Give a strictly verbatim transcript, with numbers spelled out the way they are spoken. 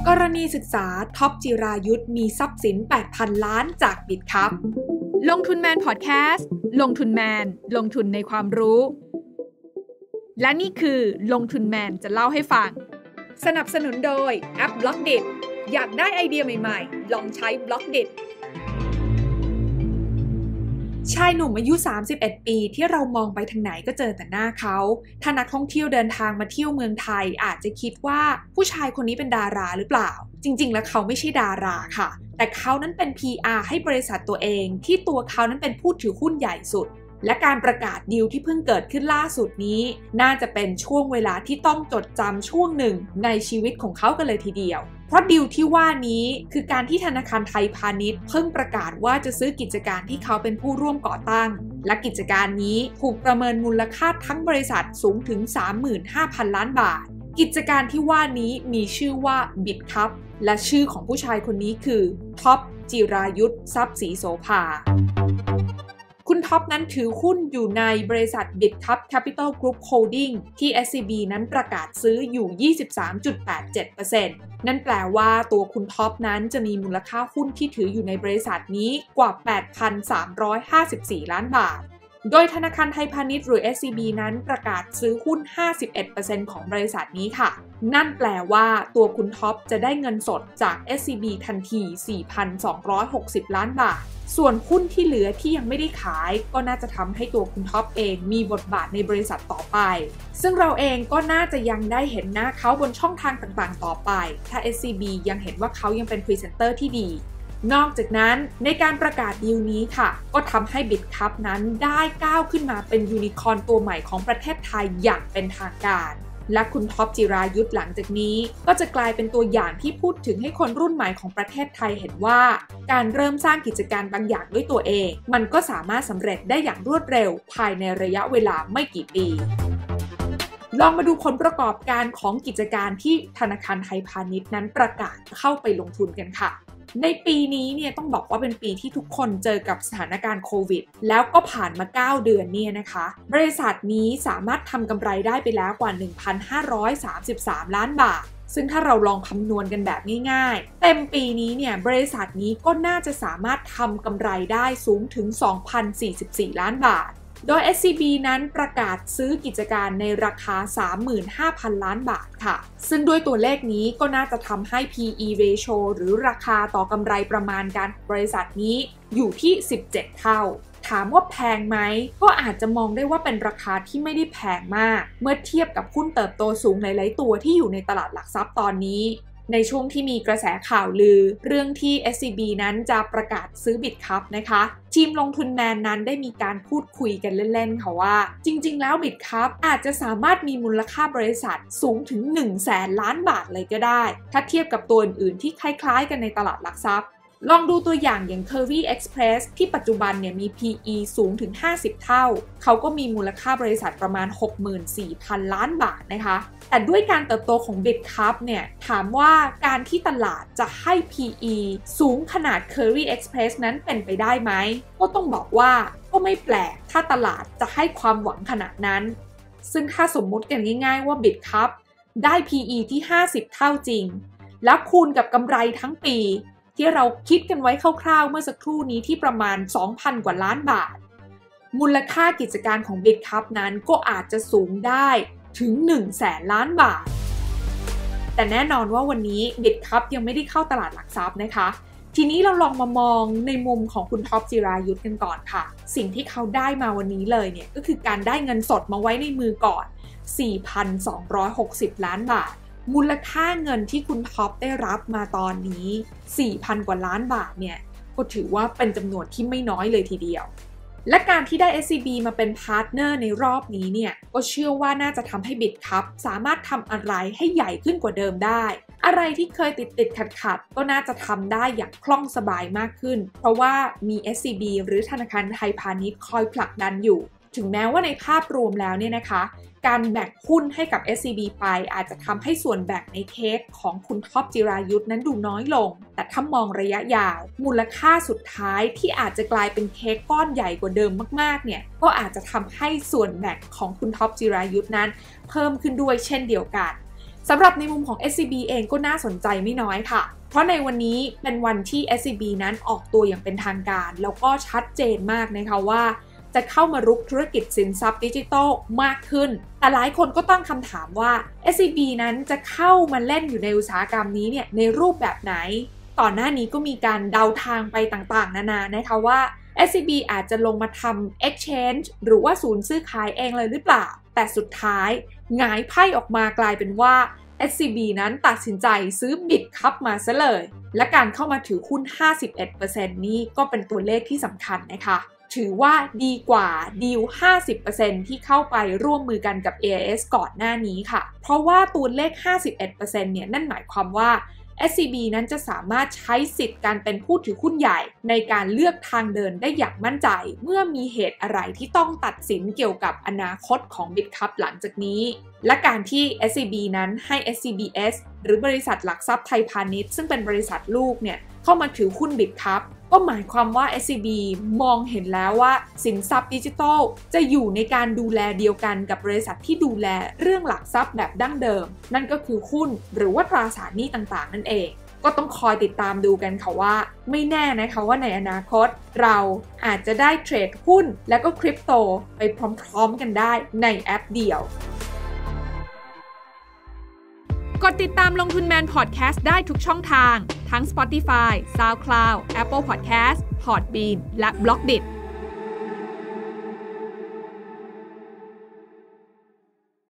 กรณีศึกษาท็อปจิรายุทธมีทรัพย์สิน แปดพัน ล้านจากบิตครับลงทุนแมนพอดแคสต์ลงทุนแมนลงทุนในความรู้และนี่คือลงทุนแมนจะเล่าให้ฟังสนับสนุนโดยแอป Blockdit อยากได้ไอเดียใหม่ๆลองใช้ Blockdit ชายหนุ่มอายุสามสิบเอ็ดปีที่เรามองไปทางไหนก็เจอแต่หน้าเขาถ้านักท่องเที่ยวเดินทางมาเที่ยวเมืองไทยอาจจะคิดว่าผู้ชายคนนี้เป็นดาราหรือเปล่าจริงๆแล้วเขาไม่ใช่ดาราค่ะแต่เขานั้นเป็น พี อาร์ ให้บริษัทตัวเองที่ตัวเขานั้นเป็นผู้ถือหุ้นใหญ่สุดและการประกาศดีลที่เพิ่งเกิดขึ้นล่าสุดนี้น่าจะเป็นช่วงเวลาที่ต้องจดจำช่วงหนึ่งในชีวิตของเขากันเลยทีเดียวเพราะดีลที่ว่านี้คือการที่ธนาคารไทยพาณิชย์เพิ่งประกาศว่าจะซื้อกิจการที่เขาเป็นผู้ร่วมก่อตั้งและกิจการนี้ถูกประเมินมูลค่าทั้งบริษัทสูงถึง สามหมื่นห้าพัน ล้านบาทกิจการที่ว่านี้มีชื่อว่าบิตครับและชื่อของผู้ชายคนนี้คือท็อปจิรายุทธทรัพย์ศรีโสภาคุณท็อปนั้นถือหุ้นอยู่ในบริษัท BitCup Capital Group Holding ที่ เอส ซี บี นั้นประกาศซื้ออยู่ ยี่สิบสามจุดแปดเจ็ดเปอร์เซ็นต์ นั่นแปลว่าตัวคุณท็อปนั้นจะมีมูลค่าหุ้นที่ถืออยู่ในบริษัทนี้กว่า แปดพันสามร้อยห้าสิบสี่ ล้านบาทโดยธนาคารไทยพาณิชย์หรือ เอส ซี บี นั้นประกาศซื้อหุ้น ห้าสิบเอ็ดเปอร์เซ็นต์ ของบริษัทนี้ค่ะนั่นแปลว่าตัวคุณท็อปจะได้เงินสดจาก เอส ซี บี ทันที สี่พันสองร้อยหกสิบ ล้านบาทส่วนหุ้นที่เหลือที่ยังไม่ได้ขายก็น่าจะทำให้ตัวคุณท็อปเองมีบทบาทในบริษัทต่อไปซึ่งเราเองก็น่าจะยังได้เห็นหน้าเขาบนช่องทางต่างๆต่อไปถ้า เอส ซี บี ยังเห็นว่าเขายังเป็นพรีเซนเตอร์ที่ดีนอกจากนั้นในการประกาศดีลนี้ค่ะก็ทำให้ BitCup นั้นได้ก้าวขึ้นมาเป็นยูนิคอร์นตัวใหม่ของประเทศไทยอย่างเป็นทางการและคุณท็อปจิรายุทธหลังจากนี้ก็จะกลายเป็นตัวอย่างที่พูดถึงให้คนรุ่นใหม่ของประเทศไทยเห็นว่าการเริ่มสร้างกิจการบางอย่างด้วยตัวเองมันก็สามารถสำเร็จได้อย่างรวดเร็วภายในระยะเวลาไม่กี่ปีลองมาดูผลประกอบการของกิจการที่ธนาคารไทยพาณิชย์นั้นประกาศเข้าไปลงทุนกันค่ะในปีนี้เนี่ยต้องบอกว่าเป็นปีที่ทุกคนเจอกับสถานการณ์โควิดแล้วก็ผ่านมาเก้าเดือนเนี่ยนะคะบริษัทนี้สามารถทำกำไรได้ไปแล้วกว่า หนึ่งพันห้าร้อยสามสิบสาม ล้านบาทซึ่งถ้าเราลองคำนวณกันแบบง่ายๆเต็มปีนี้เนี่ยบริษัทนี้ก็น่าจะสามารถทำกำไรได้สูงถึง สองพันสี่สิบสี่ ล้านบาทโดย เอส ซี บี นั้นประกาศซื้อกิจการในราคา สามหมื่นห้าพัน ล้านบาทค่ะซึ่งด้วยตัวเลขนี้ก็น่าจะทำให้ พี อี ratio หรือราคาต่อกำไรประมาณการบริษัทนี้อยู่ที่สิบเจ็ดเท่าถามว่าแพงไหมก็อาจจะมองได้ว่าเป็นราคาที่ไม่ได้แพงมากเมื่อเทียบกับหุ้นเติบโตสูงหลายๆตัวที่อยู่ในตลาดหลักทรัพย์ตอนนี้ในช่วงที่มีกระแสข่าวลือเรื่องที่ เอส ซี บี นั้นจะประกาศซื้อ BitCup นะคะทีมลงทุนแมนนั้นได้มีการพูดคุยกันเล่นๆค่ะว่าจริงๆแล้ว BitCup อาจจะสามารถมีมูลค่าบริษัทสูงถึง หนึ่งแสน ล้านบาทเลยก็ได้ถ้าเทียบกับตัวอื่นๆที่คล้ายๆกันในตลาดหลักทรัพย์ลองดูตัวอย่างอย่าง Curvy Express ที่ปัจจุบันเนี่ยมี พี อี สูงถึงห้าสิบเท่าเขาก็มีมูลค่าบริษัทประมาณ หกหมื่นสี่พัน ล้านบาทนะคะแต่ด้วยการเติบโตของ BitCup เนี่ยถามว่าการที่ตลาดจะให้ พี อี สูงขนาด Curvy Express นั้นเป็นไปได้ไหมก็ต้องบอกว่าก็ไม่แปลกถ้าตลาดจะให้ความหวังขนาดนั้นซึ่งถ้าสมมุติกันง่ายๆว่า BitCup ได้ พี อี ที่ห้าสิบเท่าจริงแล้วคูณกับกำไรทั้งปีที่เราคิดกันไว้คร่าวๆเมื่อสักครู่นี้ที่ประมาณ สองพัน กว่าล้านบาทมูลค่ากิจการของ BitCup นั้นก็อาจจะสูงได้ถึง หนึ่งแสน ล้านบาทแต่แน่นอนว่าวันนี้ BitCup ยังไม่ได้เข้าตลาดหลักทรัพย์นะคะทีนี้เราลองมามองในมุมของคุณท็อปจิรายุทธกันก่อนค่ะสิ่งที่เขาได้มาวันนี้เลยเนี่ยก็คือการได้เงินสดมาไว้ในมือก่อน สี่พันสองร้อยหกสิบ ล้านบาทมูลค่าเงินที่คุณท็อปได้รับมาตอนนี้ สี่พัน กว่าล้านบาทเนี่ยก็ถือว่าเป็นจำนวนที่ไม่น้อยเลยทีเดียวและการที่ได้ เอส ซี บี มาเป็นพาร์ทเนอร์ในรอบนี้เนี่ยก็เชื่อว่าน่าจะทำให้ BitCup สามารถทำอะไรให้ใหญ่ขึ้นกว่าเดิมได้อะไรที่เคยติดติดขัดขัดก็น่าจะทำได้อย่างคล่องสบายมากขึ้นเพราะว่ามี เอส ซี บี หรือธนาคารไทยพาณิชย์คอยผลักดันอยู่ถึงแม้ว่าในภาพรวมแล้วเนี่ยนะคะการแบ่งหุ้นให้กับ เอส ซี บี ไปอาจจะทำให้ส่วนแบ่งในเค้กของคุณท็อปจิรายุทธนั้นดูน้อยลงแต่ถ้ามองระยะยาวมูลค่าสุดท้ายที่อาจจะกลายเป็นเค้กก้อนใหญ่กว่าเดิมมากๆเนี่ยก็อาจจะทำให้ส่วนแบ่งของคุณท็อปจิรายุทธนั้นเพิ่มขึ้นด้วยเช่นเดียวกันสำหรับในมุมของ เอส ซี บี เองก็น่าสนใจไม่น้อยค่ะเพราะในวันนี้เป็นวันที่ เอส ซี บี นั้นออกตัวอย่างเป็นทางการแล้วก็ชัดเจนมากนะคะว่าจะเข้ามารุกธุรกิจสินทรัพย์ดิจิทัลมากขึ้นแต่หลายคนก็ตั้งคำถามว่า เอส ซี บี นั้นจะเข้ามาเล่นอยู่ในอุตสาหกรรมนี้เนี่ยในรูปแบบไหนก่อนหน้านี้ก็มีการเดาทางไปต่างๆนานานะคะว่า เอส ซี บี อาจจะลงมาทำ exchange หรือว่าศูนย์ซื้อขายเองเลยหรือเปล่าแต่สุดท้ายหงายไพ่ออกมากลายเป็นว่า เอส ซี บี นั้นตัดสินใจซื้อ Bitcup มาซะเลยและการเข้ามาถือหุ้น ห้าสิบเอ็ดเปอร์เซ็นต์ นี้ก็เป็นตัวเลขที่สำคัญนะคะถือว่าดีกว่าดีล ห้าสิบเปอร์เซ็นต์ ที่เข้าไปร่วมมือกันกับ เอ ไอ เอส ก่อนหน้านี้ค่ะเพราะว่าตัวเลข ห้าสิบเอ็ดเปอร์เซ็นต์ เนี่ยนั่นหมายความว่า เอส ซี บี นั้นจะสามารถใช้สิทธิ์การเป็นผู้ถือหุ้นใหญ่ในการเลือกทางเดินได้อย่างมั่นใจเมื่อมีเหตุอะไรที่ต้องตัดสินเกี่ยวกับอนาคตของ Bitcup หลังจากนี้และการที่ เอส ซี บี นั้นให้ เอส ซี บี เอส หรือบริษัทหลักทรัพย์ไทยพาณิชย์ซึ่งเป็นบริษัทลูกเนี่ยเข้ามาถือหุ้น Bitcup ก็หมายความว่า เอส ซี บี มองเห็นแล้วว่าสินทรัพย์ดิจิทัลจะอยู่ในการดูแลเดียวกันกับบริษัทที่ดูแลเรื่องหลักทรัพย์แบบดั้งเดิมนั่นก็คือหุ้นหรือว่าตราสารหนี้ต่างๆนั่นเองก็ต้องคอยติดตามดูกันค่ะว่าไม่แน่นะคะว่าในอนาคตเราอาจจะได้เทรดหุ้นและก็คริปโตไปพร้อมๆกันได้ในแอปเดียวกดติดตามลงทุนแมนพอดแคสต์ได้ทุกช่องทางทั้ง Spotify, SoundCloud, Apple Podcast, Podbean และ บล็อกดิท